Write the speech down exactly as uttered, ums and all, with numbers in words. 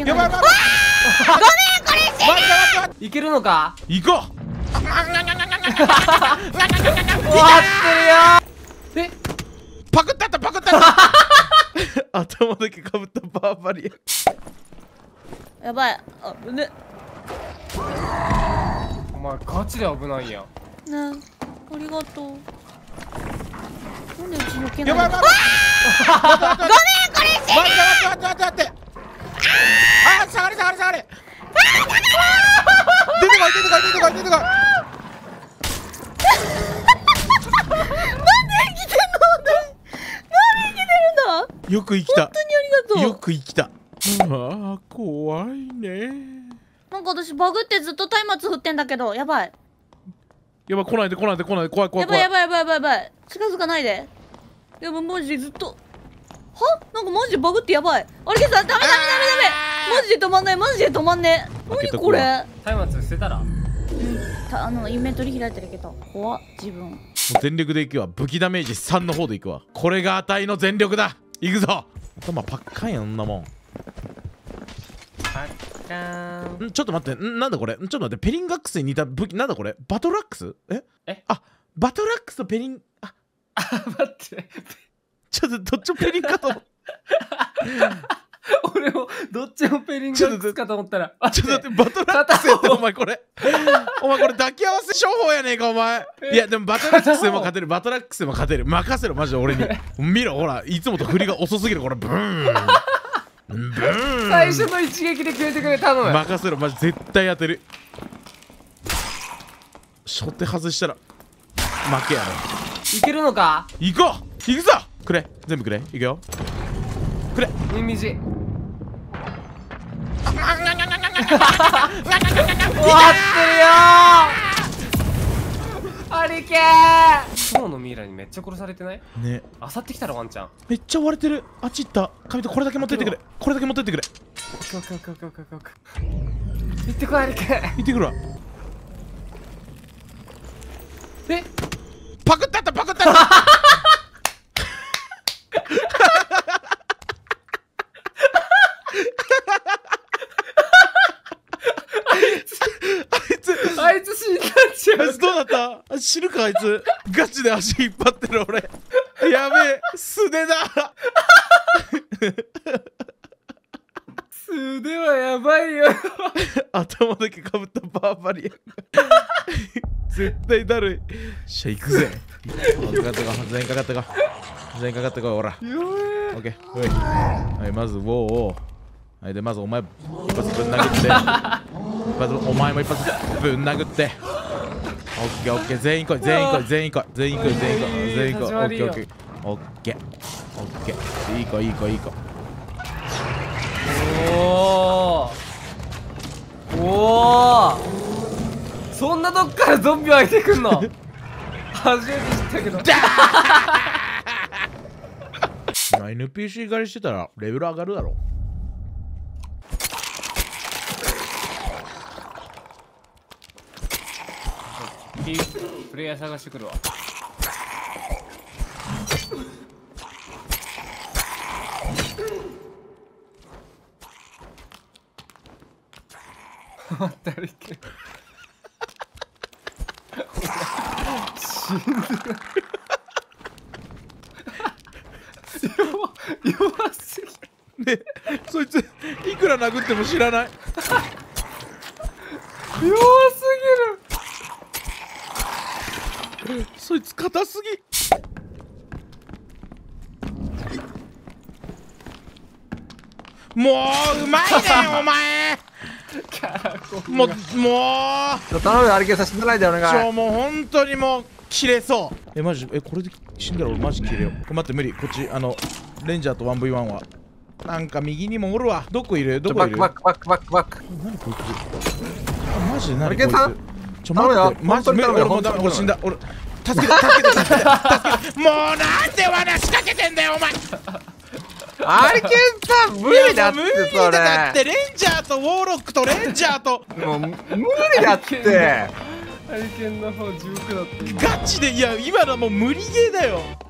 けない。 やばいやばい。 ごめん、これ死ぬ。 待って待って待って。 いけるのか。 行こう。 終わってるよ。え、 パクったったパクったった。頭だけかぶったバーバリやばい。あ、ね。 お前ガチで危ないやん。 ね、ありがとう。なんでうち避けないの。 やばいやばい。 ごめん、これ死ぬ。 待って待って待って待って。あー、下がれ下がれ下がれ。出てこい出てこい出てこい出てこい。 なんで生きてんの。なんで生きてるんだ。 よく生きた。 本当にありがとう。 よく生きた。ああ、怖いね。 なんか私バグってずっと松明振ってんだけど、やばい。 やばい、来ないで来ないで来ないで、怖い怖い怖い。 やばいやばいやばいやばいやばい。近づかないで。やばい、マジでずっと。は、なんかマジでバグってやばい。あれけどダメダメダメダメ。マジで止まんない、マジで止まんねえ。何これ。 松明捨てたら。 た、あのインベントリ開いてるけど怖っ。自分もう全力でいくわ。武器ダメージさんの方でいくわ。これが値の全力だ。いくぞ。頭パッカンやんなもん。 パッカーン。 ん、ちょっと待って、ん、なんだこれ。ん、ちょっと待って、ペリンガックスに似た武器、なんだこれ。バトラックス。ええ、 あ、バトラックスとペリン、あ、 あ、待って。 ちょっとどっちもペリンかと思っ俺もどっちもペリンガックスかと思ったら。 ちょっと待って、バトラックスやってお前これ。お前これ抱き合わせ商法やねえかお前。いやでもバトラックスでも勝てる、バトラックスでも勝てる。任せろマジで俺に。見ろほら、いつもと振りが遅すぎる。これブーンブーン。 最初の一撃で決めてくれ、頼む。 任せろマジ絶対当てる。初手外したら負けやろ。 いけるのか。 行こう。行くぞ。くれ、全部くれ。行くよ。くれ。 ミンミジ。 終わ終わってるよー。ありけー。雲のミイラにめっちゃ殺されてない？ ね、 あさってきたらワンちゃん。 めっちゃ割れてる。あっち行った。紙とこれだけ持ってってくれ。これだけ持ってってくれ。 オッケーオッケーオッケーオッケーオッケーオッケー。行ってこい、ありけー。 行ってくるわ。 え、 パクったったパクったった。 あいつ死んだんちゃう。 あいつどうなった？死ぬかあいつ。ガチで足引っ張ってる俺。やべえ、素手だ。 素手はやばいよ。 頭だけかぶったバーバリアン。絶対だるい。しゃ行くぜ。かかったか、全員かかったか。全員かかったか、ほら。オッケー。はい。はい、まずウォーを。はい、でまずお前一発ぶん殴って。一発お前も一発ぶん殴って。オッケーオッケー、全員来い全員来い全員来い全員来い全員来い全員来い。オッケーオッケーオッケーオッケー。いい子いい子いい子。 おーおー、そんなとこからゾンビ湧いてくんの。初めて知ったけど。 まあ エヌピーシー 狩りしてたらレベル上がるだろ。 プレイヤー探してくるわ。待って、あれいけ。死んでる。弱弱すぎね、そいついくら殴っても知らない。 弱すぎる。 そいつ硬すぎ。もううまいねお前。もうもう頼むよ、ありけさせてないでお願い。 ちょもう本当にもう切れそう。えマジえこれで死んだら俺マジ切れよ。これ待って無理。こっちあのレンジャーと ワンブイワン はなんか右にもおるわ。どこいるどこいる。 バックバックバックバックバック。 何こいつ。あマジで何こいつ。ちょ待ってマジ無理。俺もうダメ。俺死んだ。俺助けて助けて助けて助けて。もうなんで罠仕掛けてんだよお前。 アリケンさん無理だって。 無理だだってレンジャーとウォーロックとレンジャーともう無理だって。 ハリケーンの方じゅうくだって。 ガチでいや今のはもう無理ゲーだよ。